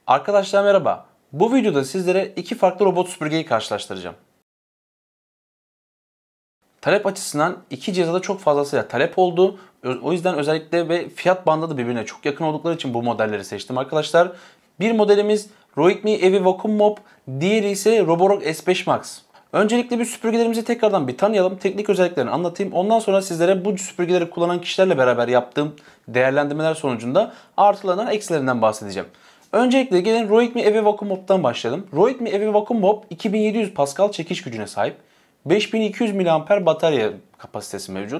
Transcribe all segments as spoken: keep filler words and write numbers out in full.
Arkadaşlar merhaba. Bu videoda sizlere iki farklı robot süpürgeyi karşılaştıracağım. Talep açısından iki cihaza da çok fazlasıyla talep oldu. O yüzden özellikle ve fiyat bandı da birbirine çok yakın oldukları için bu modelleri seçtim arkadaşlar. Bir modelimiz Roikmi Evi Vacuum Mop, diğeri ise Roborock S beş Max. Öncelikle bir süpürgelerimizi tekrardan bir tanıyalım. Teknik özelliklerini anlatayım. Ondan sonra sizlere bu süpürgeleri kullanan kişilerle beraber yaptığım değerlendirmeler sonucunda artılarından eksilerinden bahsedeceğim. Öncelikle gelin Roikmi Evi Vacuum Mop'tan başlayalım. Roikmi Evi Vacuum Mop iki bin yedi yüz Pascal çekiş gücüne sahip. beş bin iki yüz miliamper batarya kapasitesi mevcut.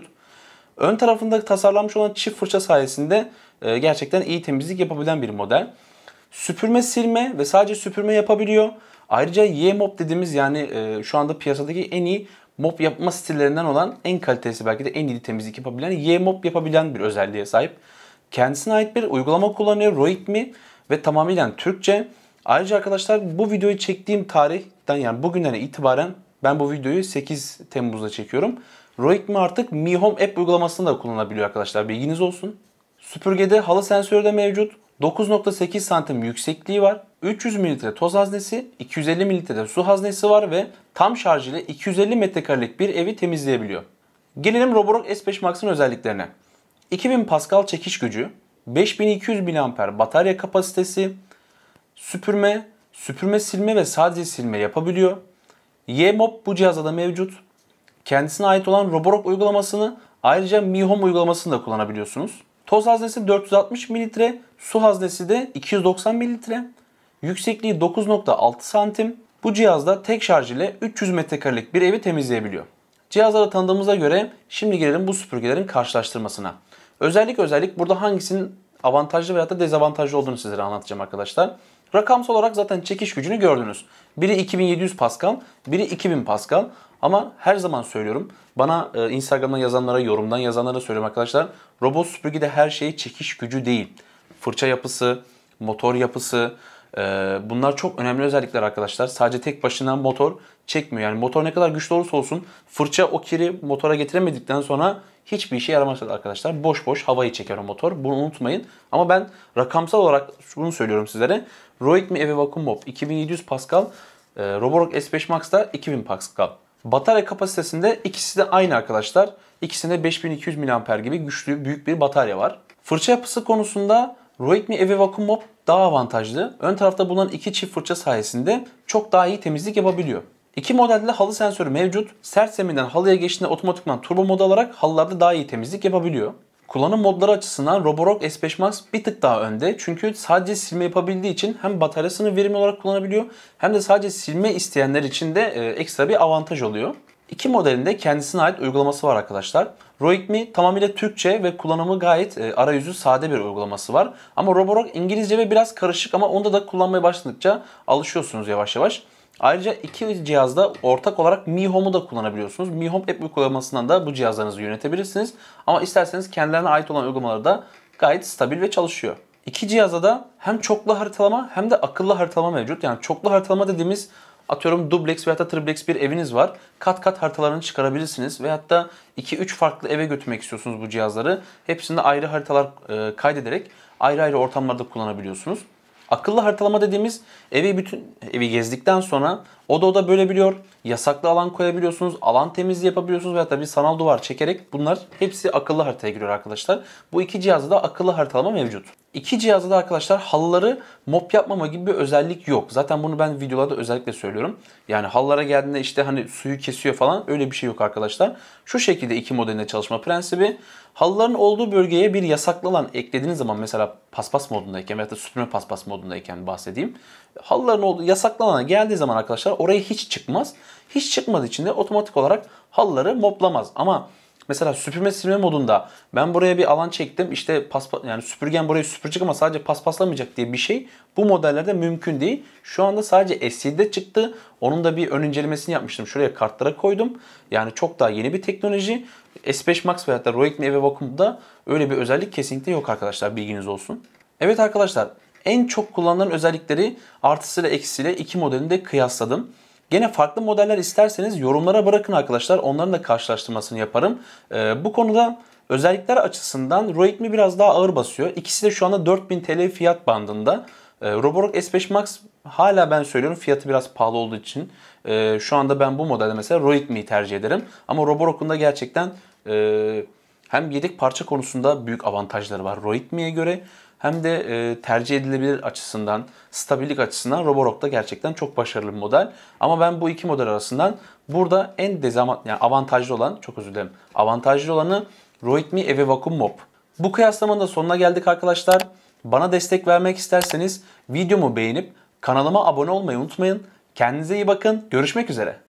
Ön tarafında tasarlanmış olan çift fırça sayesinde gerçekten iyi temizlik yapabilen bir model. Süpürme, silme ve sadece süpürme yapabiliyor. Ayrıca Y-Mop dediğimiz yani şu anda piyasadaki en iyi mop yapma stillerinden olan en kalitesi belki de en iyi temizlik yapabilen Y-Mop yapabilen bir özelliğe sahip. Kendisine ait bir uygulama kullanıyor Roikmi ve tamamıyla Türkçe. Ayrıca arkadaşlar bu videoyu çektiğim tarihten yani bugünden itibaren ben bu videoyu sekiz Temmuz'da çekiyorum. Roikmi artık Mi Home App uygulamasını da kullanabiliyor arkadaşlar. Bilginiz olsun. Süpürgede halı sensörü de mevcut. dokuz nokta sekiz santim yüksekliği var. üç yüz mililitre toz haznesi, iki yüz elli mililitre de su haznesi var ve tam şarj ile iki yüz elli metrekarelik bir evi temizleyebiliyor. Gelelim Roborock S beş Max'ın özelliklerine. iki bin Pascal çekiş gücü, beş bin iki yüz miliamper batarya kapasitesi, süpürme, süpürme silme ve sadece silme yapabiliyor. Y-Mop bu cihazda da mevcut. Kendisine ait olan Roborock uygulamasını ayrıca Mi Home uygulamasını da kullanabiliyorsunuz. Toz haznesi dört yüz altmış mililitre, su haznesi de iki yüz doksan mililitre. Yüksekliği dokuz nokta altı santim. Bu cihazda tek şarj ile üç yüz metrekarelik bir evi temizleyebiliyor. Cihazları tanıdığımıza göre şimdi gelelim bu süpürgelerin karşılaştırmasına. Özellik özellik burada hangisinin avantajlı veya da dezavantajlı olduğunu sizlere anlatacağım arkadaşlar. Rakamsal olarak zaten çekiş gücünü gördünüz. Biri iki bin yedi yüz Pascal, biri iki bin Pascal. Ama her zaman söylüyorum, bana e, Instagram'dan yazanlara, yorumdan yazanlara söylüyorum arkadaşlar. Robot süpürgede her şey çekiş gücü değil. Fırça yapısı, motor yapısı, e, bunlar çok önemli özellikler arkadaşlar. Sadece tek başına motor çekmiyor. Yani motor ne kadar güçlü olursa olsun fırça o kiri motora getiremedikten sonra hiçbir işe yaramaz arkadaşlar. Boş boş havayı çeker o motor. Bunu unutmayın. Ama ben rakamsal olarak bunu söylüyorum sizlere. Roikmi Evi Vacuum Mop iki bin yedi yüz Pascal, e, Roborock S beş Max da iki bin Pascal. Batarya kapasitesinde ikisi de aynı arkadaşlar. İkisinde beş bin iki yüz miliamper gibi güçlü büyük bir batarya var. Fırça yapısı konusunda Roikmi Evi Vacuum Mop daha avantajlı. Ön tarafta bulunan iki çift fırça sayesinde çok daha iyi temizlik yapabiliyor. İki modelde halı sensörü mevcut. Sert zeminden halıya geçtiğinde otomatikman turbo modu alarak halılarda daha iyi temizlik yapabiliyor. Kullanım modları açısından Roborock S beş Max bir tık daha önde. Çünkü sadece silme yapabildiği için hem bataryasını verimli olarak kullanabiliyor hem de sadece silme isteyenler için de ekstra bir avantaj oluyor. İki modelinde kendisine ait uygulaması var arkadaşlar. Roikmi tamamıyla Türkçe ve kullanımı gayet arayüzü sade bir uygulaması var. Ama Roborock İngilizce ve biraz karışık ama onda da kullanmaya başladıkça alışıyorsunuz yavaş yavaş. Ayrıca iki cihazda ortak olarak Mi Home'u da kullanabiliyorsunuz. Mi Home App uygulamasından da bu cihazlarınızı yönetebilirsiniz. Ama isterseniz kendilerine ait olan uygulamaları da gayet stabil ve çalışıyor. İki cihazda da hem çoklu haritalama hem de akıllı haritalama mevcut. Yani çoklu haritalama dediğimiz atıyorum dubleks veya da triplex bir eviniz var. Kat kat haritalarını çıkarabilirsiniz. Veyahut da iki üç farklı eve götürmek istiyorsunuz bu cihazları. Hepsinde ayrı haritalar kaydederek ayrı ayrı ortamlarda kullanabiliyorsunuz. Akıllı haritalama dediğimiz evi bütün evi gezdikten sonra oda oda bölebiliyor, yasaklı alan koyabiliyorsunuz, alan temizliği yapabiliyorsunuz veya da bir sanal duvar çekerek bunlar hepsi akıllı haritaya giriyor arkadaşlar. Bu iki cihazda da akıllı haritalama mevcut. İki cihazda da arkadaşlar halıları mop yapmama gibi bir özellik yok. Zaten bunu ben videolarda özellikle söylüyorum. Yani halılara geldiğinde işte hani suyu kesiyor falan öyle bir şey yok arkadaşlar. Şu şekilde iki modelinde çalışma prensibi. Halıların olduğu bölgeye bir yasaklı alan eklediğiniz zaman mesela paspas modundayken veya da süpürme paspas modundayken bahsedeyim. Halıların olduğu yasaklı alana geldiği zaman arkadaşlar oraya hiç çıkmaz. Hiç çıkmadığı için de otomatik olarak halıları moplamaz. Ama mesela süpürme silme modunda ben buraya bir alan çektim. İşte paspas yani süpürgen burayı süpürecek ama sadece paspaslamayacak diye bir şey bu modellerde mümkün değil. Şu anda sadece S yedi'de çıktı. Onun da bir ön incelemesini yapmıştım. Şuraya kartlara koydum. Yani çok daha yeni bir teknoloji. S beş Max veya da Roikmi Evi Vacuum'da öyle bir özellik kesinlikle yok arkadaşlar, bilginiz olsun. Evet arkadaşlar, en çok kullanılan özellikleri artısıyla eksisiyle iki modelini de kıyasladım. Gene farklı modeller isterseniz yorumlara bırakın arkadaşlar. Onların da karşılaştırmasını yaparım. Ee, bu konuda özellikler açısından Roikmi biraz daha ağır basıyor. İkisi de şu anda dört bin T L fiyat bandında. E, Roborock S beş Max hala ben söylüyorum fiyatı biraz pahalı olduğu için. E, şu anda ben bu modelde mesela Roid Me'yi tercih ederim. Ama Roborock'un da gerçekten e, hem yedek parça konusunda büyük avantajları var Roid Me'ye göre. Hem de e, tercih edilebilir açısından, stabillik açısından Roborock da gerçekten çok başarılı bir model. Ama ben bu iki model arasından burada en dezavant yani avantajlı olan, çok özür dilerim, avantajlı olanı Roid Me E V Vacuum Mop. Bu kıyaslamanın da sonuna geldik arkadaşlar. Bana destek vermek isterseniz videomu beğenip kanalıma abone olmayı unutmayın. Kendinize iyi bakın. Görüşmek üzere.